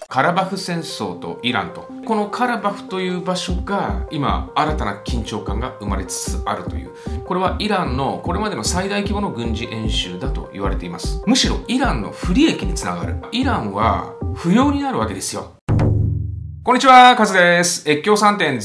カラバフ戦争とイランと、このカラバフという場所が今新たな緊張感が生まれつつあるという、これはイランのこれまでの最大規模の軍事演習だと言われています。むしろイランの不利益につながる。イランは不要になるわけですよ。こんにちは、カズです。越境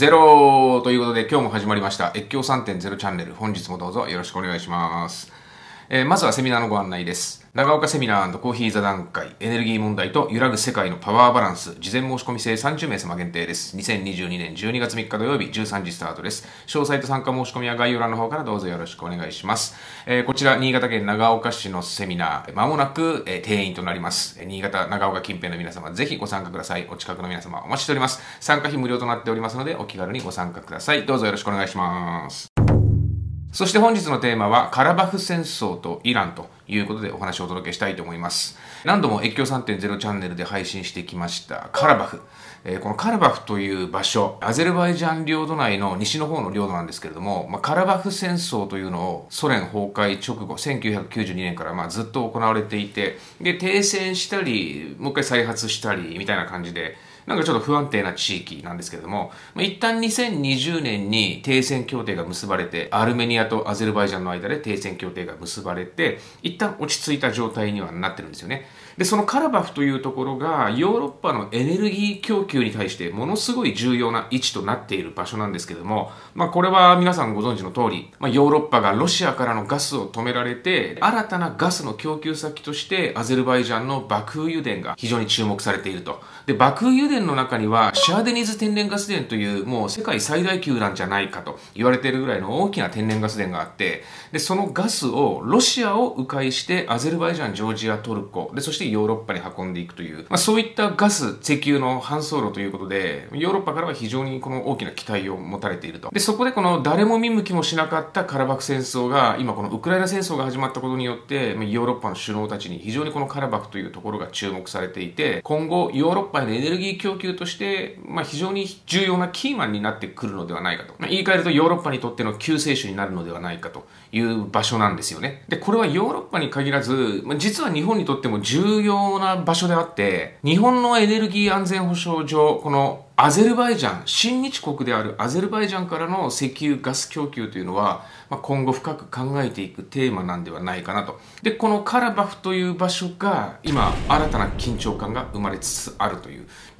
3.0 ということで今日も始まりました越境 3.0 チャンネル。本日もどうぞよろしくお願いします。まずはセミナーのご案内です。長岡セミナー&コーヒー座談会、エネルギー問題と揺らぐ世界のパワーバランス、事前申し込み制30名様限定です。2022年12月3日土曜日13時スタートです。詳細と参加申し込みは概要欄の方からどうぞよろしくお願いします。こちら新潟県長岡市のセミナー、まもなく、定員となります。新潟、長岡近辺の皆様、ぜひご参加ください。お近くの皆様お待ちしております。参加費無料となっておりますので、お気軽にご参加ください。どうぞよろしくお願いします。そして本日のテーマはカラバフ戦争とイランということでお話をお届けしたいと思います。何度も越境 3.0 チャンネルで配信してきましたカラバフ。このカラバフという場所、アゼルバイジャン領土内の西の方の領土なんですけれども、カラバフ戦争というのをソ連崩壊直後、1992年からずっと行われていて、で、停戦したり、もう一回再発したり、みたいな感じで、なんかちょっと不安定な地域なんですけれども、一旦2020年に停戦協定が結ばれて、アルメニアとアゼルバイジャンの間で停戦協定が結ばれて、一旦落ち着いた状態にはなってるんですよね。で、そのカラバフというところがヨーロッパのエネルギー供給に対してものすごい重要な位置となっている場所なんですけれども、これは皆さんご存知の通り、ヨーロッパがロシアからのガスを止められて、新たなガスの供給先としてアゼルバイジャンのバクー油田が非常に注目されていると。で、バクー油田の中にはシャーデニズ天然ガス田というもう世界最大級なんじゃないかと言われているぐらいの大きな天然ガス田があって、で、そのガスをロシアを迂回してアゼルバイジャン、ジョージア、トルコ、で、そしてヨーロッパに運んでいくという、そういったガス、石油の搬送路ということで、ヨーロッパからは非常にこの大きな期待を持たれていると。で、そこでこの誰も見向きもしなかったカラバフ戦争が、今このウクライナ戦争が始まったことによって、ヨーロッパの首脳たちに非常にこのカラバフというところが注目されていて、今後ヨーロッパへのエネルギー供給として、非常に重要なキーマンになってくるのではないかと。言い換えるとヨーロッパにとっての救世主になるのではないかという場所なんですよね。で、これはヨーロッパに限らず、実は日本にとっても重要な場所であって、日本のエネルギー安全保障上、このアゼルバイジャン、親日国であるアゼルバイジャンからの石油ガス供給というのは、今後深く考えていくテーマなんではないかなと。で、このカラバフという場所が今新たな緊張感が生まれつつあるという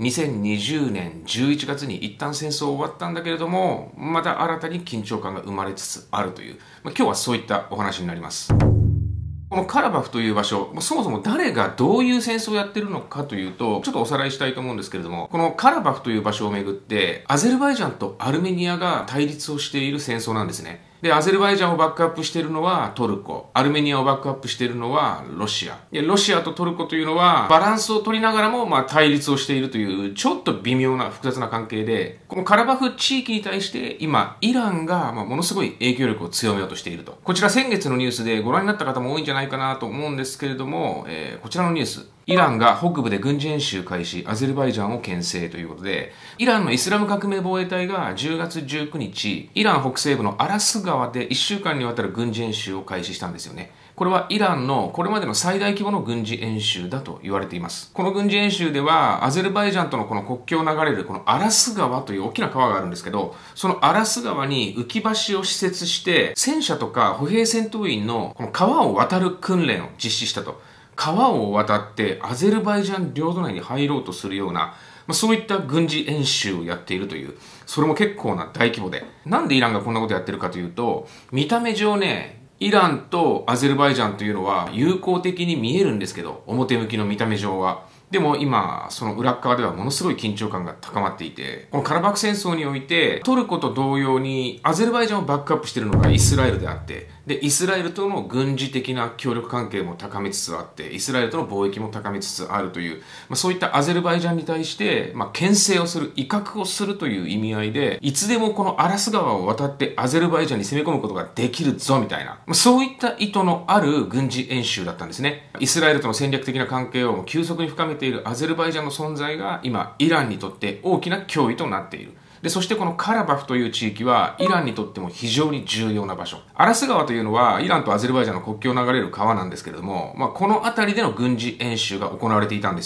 、2020年11月に一旦戦争終わったんだけれども、また新たに緊張感が生まれつつあるという、今日はそういったお話になります。このカラバフという場所、そもそも誰がどういう戦争をやってるのかというと、ちょっとおさらいしたいと思うんですけれども、このカラバフという場所をめぐって、アゼルバイジャンとアルメニアが対立をしている戦争なんですね。で、アゼルバイジャンをバックアップしているのはトルコ。アルメニアをバックアップしているのはロシア。で、ロシアとトルコというのはバランスを取りながらも対立をしているという、ちょっと微妙な複雑な関係で、このカラバフ地域に対して今、イランがものすごい影響力を強めようとしていると。こちら先月のニュースでご覧になった方も多いんじゃないかなと思うんですけれども、こちらのニュース。イランが北部で軍事演習開始、アゼルバイジャンを牽制ということで、イランのイスラム革命防衛隊が10月19日、イラン北西部のアラス川で1週間にわたる軍事演習を開始したんですよね。これはイランのこれまでの最大規模の軍事演習だと言われています。この軍事演習では、アゼルバイジャンとのこの国境を流れるこのアラス川という大きな川があるんですけど、そのアラス川に浮き橋を施設して、戦車とか歩兵戦闘員のこの川を渡る訓練を実施したと。川を渡ってアゼルバイジャン領土内に入ろうとするような、そういった軍事演習をやっているという、それも結構な大規模で。なんでイランがこんなことやってるかというと、見た目上ね、イランとアゼルバイジャンというのは友好的に見えるんですけど、表向きの見た目上は。でも今、その裏側ではものすごい緊張感が高まっていて、このカラバフ戦争において、トルコと同様にアゼルバイジャンをバックアップしているのがイスラエルであって、で、イスラエルとの軍事的な協力関係も高めつつあって、イスラエルとの貿易も高めつつあるという、そういったアゼルバイジャンに対して、牽制をする、威嚇をするという意味合いで、いつでもこのアラス川を渡ってアゼルバイジャンに攻め込むことができるぞ、みたいな、そういった意図のある軍事演習だったんですね。イスラエルとの戦略的な関係を急速に深めているアゼルバイジャンの存在が今、イランにとって大きな脅威となっている。で、そしてこのカラバフという地域はイランにとっても非常に重要な場所。アラス川というのはイランとアゼルバイジャンの国境を流れる川なんですけれども、この辺りでの軍事演習が行われていたんですよね。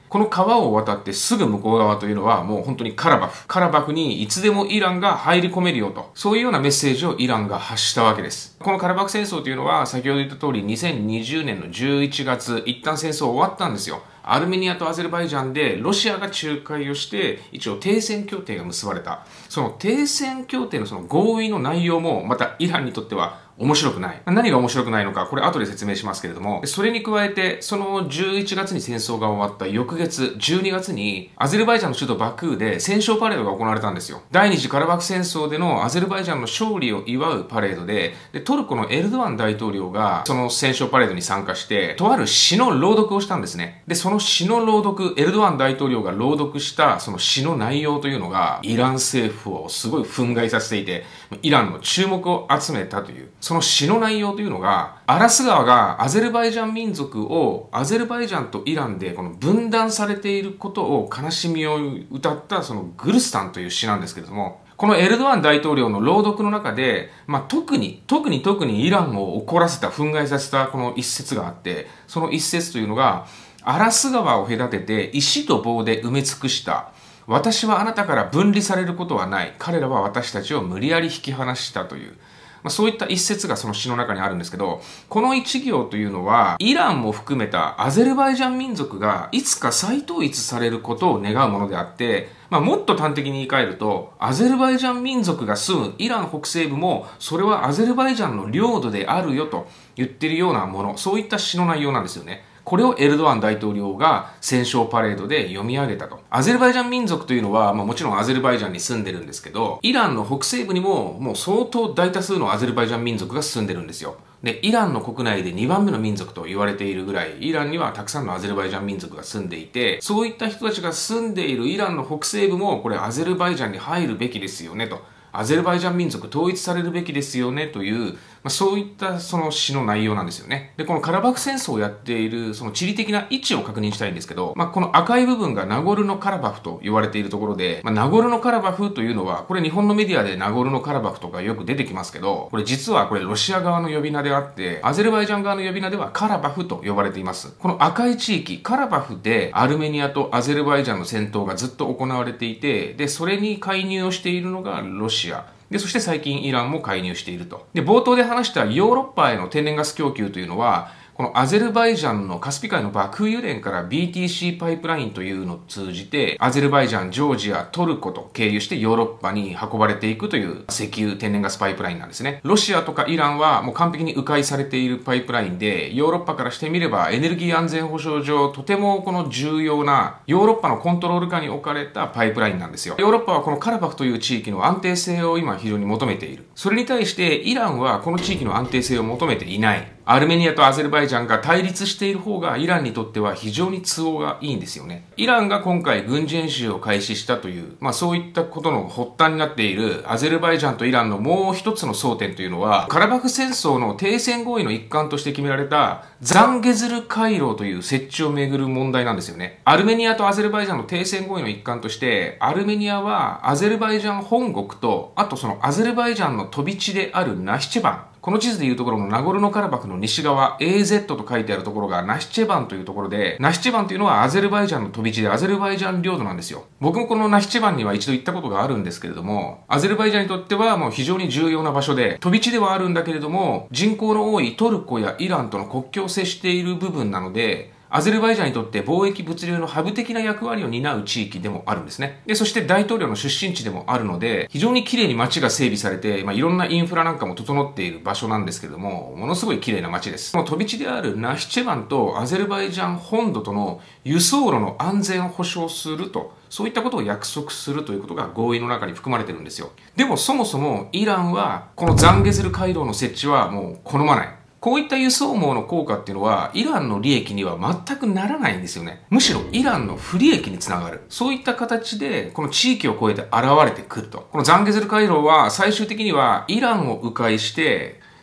この川を渡ってすぐ向こう側というのはもう本当にカラバフにいつでもイランが入り込めるよと、そういうようなメッセージをイランが発したわけです。このカラバフ戦争というのは先ほど言った通り2020年の11月、一旦戦争終わったんですよ。アルメニアとアゼルバイジャンでロシアが仲介をして一応停戦協定が結ばれた。その停戦協定のその合意の内容もまたイランにとっては面白くない。何が面白くないのか、これ後で説明しますけれども、それに加えて、その11月に戦争が終わった翌月、12月に、アゼルバイジャンの首都バクーで戦勝パレードが行われたんですよ。第二次カラバフ戦争でのアゼルバイジャンの勝利を祝うパレードで、トルコのエルドアン大統領が、その戦勝パレードに参加して、とある詩の朗読をしたんですね。で、その詩の朗読、エルドアン大統領が朗読したその詩の内容というのが、イラン政府をすごい憤慨させていて、イランの注目を集めたという、その詩の内容というのが、アラス川がアゼルバイジャン民族をアゼルバイジャンとイランでこの分断されていることを悲しみを歌ったそのグルスタンという詩なんですけれども、このエルドアン大統領の朗読の中で、特にイランを怒らせた、憤慨させたこの一節があって、その一節というのが、アラス川を隔てて石と棒で埋め尽くした。私はあなたから分離されることはない。彼らは私たちを無理やり引き離したという。そういった一節がその詩の中にあるんですけど、この一行というのは、イランも含めたアゼルバイジャン民族がいつか再統一されることを願うものであって、もっと端的に言い換えると、アゼルバイジャン民族が住むイラン北西部も、それはアゼルバイジャンの領土であるよと言っているようなもの、そういった詩の内容なんですよね。これをエルドアン大統領が戦勝パレードで読み上げたと。アゼルバイジャン民族というのは、もちろんアゼルバイジャンに住んでるんですけど、イランの北西部にももう相当大多数のアゼルバイジャン民族が住んでるんですよ。で、イランの国内で2番目の民族と言われているぐらい、イランにはたくさんのアゼルバイジャン民族が住んでいて、そういった人たちが住んでいるイランの北西部も、これアゼルバイジャンに入るべきですよねと。アゼルバイジャン民族統一されるべきですよねという、そういったその詩の内容なんですよね。で、このカラバフ戦争をやっているその地理的な位置を確認したいんですけど、この赤い部分がナゴルノカラバフと言われているところで、ナゴルノカラバフというのは、これ日本のメディアでナゴルノカラバフとかよく出てきますけど、これ実はこれロシア側の呼び名であって、アゼルバイジャン側の呼び名ではカラバフと呼ばれています。この赤い地域、カラバフでアルメニアとアゼルバイジャンの戦闘がずっと行われていて、で、それに介入をしているのがロシア。で、そして最近イランも介入していると。で、冒頭で話したヨーロッパへの天然ガス供給というのは、このアゼルバイジャンのカスピ海のバクー油田から BTC パイプラインというのを通じて、アゼルバイジャン、ジョージア、トルコと経由してヨーロッパに運ばれていくという石油、天然ガスパイプラインなんですね。ロシアとかイランはもう完璧に迂回されているパイプラインで、ヨーロッパからしてみればエネルギー安全保障上、とてもこの重要なヨーロッパのコントロール下に置かれたパイプラインなんですよ。ヨーロッパはこのカラバフという地域の安定性を今非常に求めている。それに対してイランはこの地域の安定性を求めていない。アルメニアとアゼルバイジャンが対立している方がイランにとっては非常に都合がいいんですよね。イランが今回軍事演習を開始したという、そういったことの発端になっているアゼルバイジャンとイランのもう一つの争点というのは、カラバフ戦争の停戦合意の一環として決められたザンゲズル回廊という設置をめぐる問題なんですよね。アルメニアとアゼルバイジャンの停戦合意の一環として、アルメニアはアゼルバイジャン本国と、あとそのアゼルバイジャンの飛び地であるナシチェバン、この地図でいうところのナゴルノカラバフの西側 AZ と書いてあるところがナシチェバンというところで、ナシチェバンというのはアゼルバイジャンの飛び地でアゼルバイジャン領土なんですよ。僕もこのナシチェバンには一度行ったことがあるんですけれども、アゼルバイジャンにとってはもう非常に重要な場所で、飛び地ではあるんだけれども、人口の多いトルコやイランとの国境を接している部分なので、アゼルバイジャンにとって貿易物流のハブ的な役割を担う地域でもあるんですね。で、そして大統領の出身地でもあるので、非常に綺麗に街が整備されて、いろんなインフラなんかも整っている場所なんですけれども、ものすごい綺麗な街です。この飛び地であるナシチェバンとアゼルバイジャン本土との輸送路の安全を保障すると、そういったことを約束するということが合意の中に含まれてるんですよ。でもそもそもイランは、このザンゲズル回廊の設置はもう好まない。こういった輸送網の効果っていうのは、イランの利益には全くならないんですよね。むしろイランの不利益につながる。そういった形で、この地域を越えて現れてくると。このザンゲズル回廊は最終的にはイランを迂回して、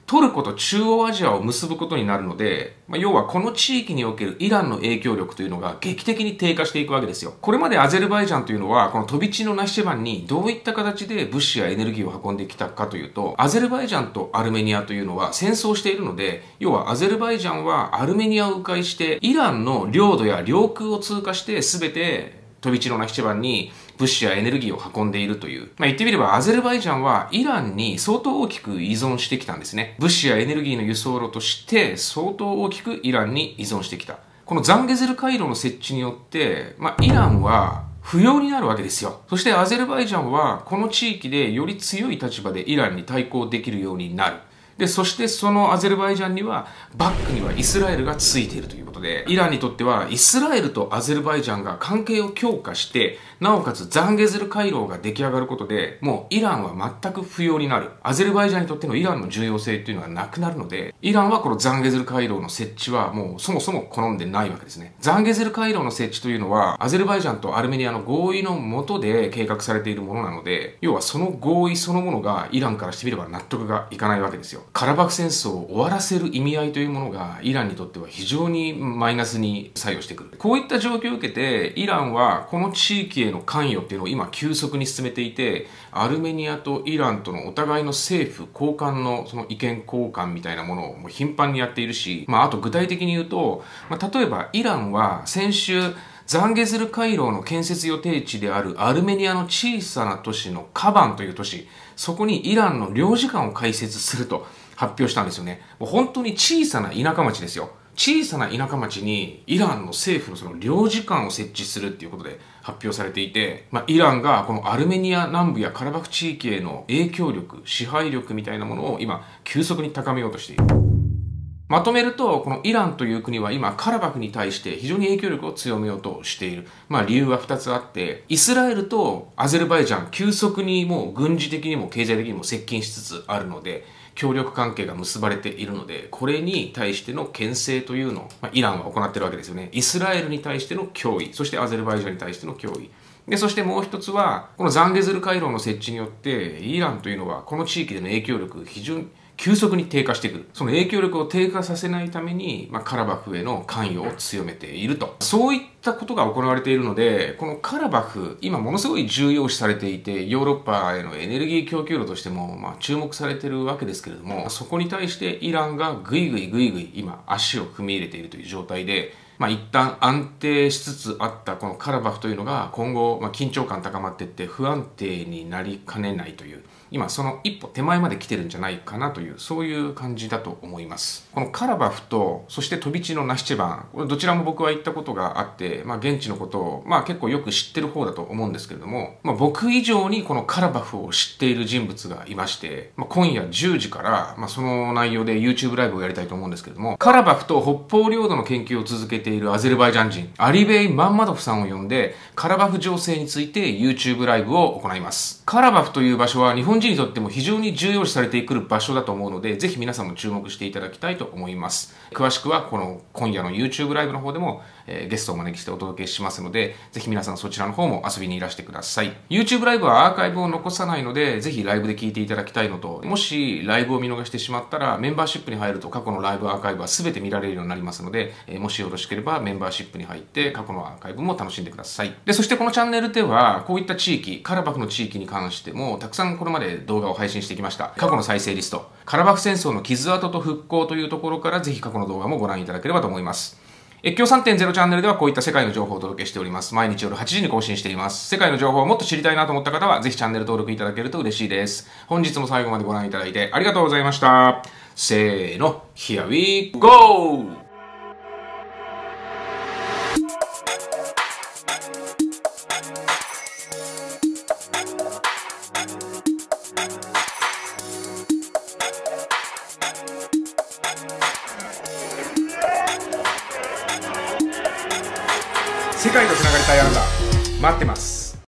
トルコと中央アジアを結ぶことになるので、要はこの地域におけるイランの影響力というのが劇的に低下していくわけですよ。これまでアゼルバイジャンというのは、この飛び地のナシチェバンにどういった形で物資やエネルギーを運んできたかというと、アゼルバイジャンとアルメニアというのは戦争しているので、要はアゼルバイジャンはアルメニアを迂回して、イランの領土や領空を通過して全て飛び地のナシチェバンに物資やエネルギーを運んでいるという。言ってみればアゼルバイジャンはイランに相当大きく依存してきたんですね。物資やエネルギーの輸送路として相当大きくイランに依存してきた。このザンゲゼル回廊の設置によって、イランは不要になるわけですよ。そしてアゼルバイジャンはこの地域でより強い立場でイランに対抗できるようになる。で、そしてそのアゼルバイジャンにはバックにはイスラエルがついているということで、イランにとってはイスラエルとアゼルバイジャンが関係を強化して、なおかつザンゲゼル回廊が出来上がることで、もうイランは全く不要になる。アゼルバイジャンにとってのイランの重要性っていうのはなくなるので、イランはこのザンゲゼル回廊の設置はもうそもそも好んでないわけですね。ザンゲゼル回廊の設置というのは、アゼルバイジャンとアルメニアの合意の下で計画されているものなので、要はその合意そのものがイランからしてみれば納得がいかないわけですよ。カラバフ戦争を終わらせる意味合いというものがイランにとっては非常にマイナスに作用してくる。こういった状況を受けてイランはこの地域への関与っていうのを今急速に進めていて、アルメニアとイランとのお互いの政府高官のその意見交換みたいなものをもう頻繁にやっているし、あと具体的に言うと、例えばイランは先週ザンゲゼル回廊の建設予定地であるアルメニアの小さな都市のカバンという都市、そこにイランの領事館を開設すると発表したんですよね。もう本当に小さな田舎町ですよ。小さな田舎町にイランの政府のその領事館を設置するっていうことで発表されていて、イランがこのアルメニア南部やカラバフ地域への影響力、支配力みたいなものを今急速に高めようとしている。まとめると、このイランという国は今カラバフに対して非常に影響力を強めようとしている。理由は2つあって、イスラエルとアゼルバイジャン急速にもう軍事的にも経済的にも接近しつつあるので、協力関係が結ばれているので、これに対しての牽制というのを、イランは行っているわけですよね。イスラエルに対しての脅威、そしてアゼルバイジャンに対しての脅威。で、そしてもう一つは、このザンゲゼル回廊の設置によって、イランというのはこの地域での影響力非常に急速に低下してくる。その影響力を低下させないために、カラバフへの関与を強めていると。そういったことが行われているので、このカラバフ、今ものすごい重要視されていて、ヨーロッパへのエネルギー供給路としても、注目されているわけですけれども、そこに対してイランがぐいぐい今足を踏み入れているという状態で、一旦安定しつつあったこのカラバフというのが今後、緊張感高まっていって不安定になりかねないという、今その一歩手前まで来てるんじゃないかなという、そういう感じだと思います。このカラバフと、そして飛び地のナシチェバン、これどちらも僕は行ったことがあって、現地のことを、結構よく知ってる方だと思うんですけれども、僕以上にこのカラバフを知っている人物がいまして、今夜10時から、その内容で YouTube ライブをやりたいと思うんですけれども、カラバフと北方領土の研究を続けているアゼルバイジャン人、アリベイ・マンマドフさんを呼んで、カラバフ情勢について YouTube ライブを行います。カラバフという場所は日本人にとっても非常に重要視されてくる場所だと思うので、ぜひ皆さんも注目していただきたいと思います。詳しくはこの今夜の YouTube ライブの方でも、ゲストをお招きしてお届けしますので、ぜひ皆さんそちらの方も遊びにいらしてください。YouTube ライブはアーカイブを残さないので、ぜひライブで聞いていただきたいのと、もしライブを見逃してしまったら、メンバーシップに入ると過去のライブアーカイブは全て見られるようになりますので、もしよろしければメンバーシップに入って過去のアーカイブも楽しんでください。で、そしてこのチャンネルでは、こういった地域、カラバフの地域に関しても、たくさんこれまで動画を配信してきました。過去の再生リスト、カラバフ戦争の傷跡と復興というところから、ぜひ過去の動画もご覧いただければと思います。越境 3.0 チャンネルではこういった世界の情報をお届けしております。毎日夜8時に更新しています。世界の情報をもっと知りたいなと思った方は、ぜひチャンネル登録いただけると嬉しいです。本日も最後までご覧いただいてありがとうございました。せーの、Here we go! 世界とつながりたいあなた、待ってます。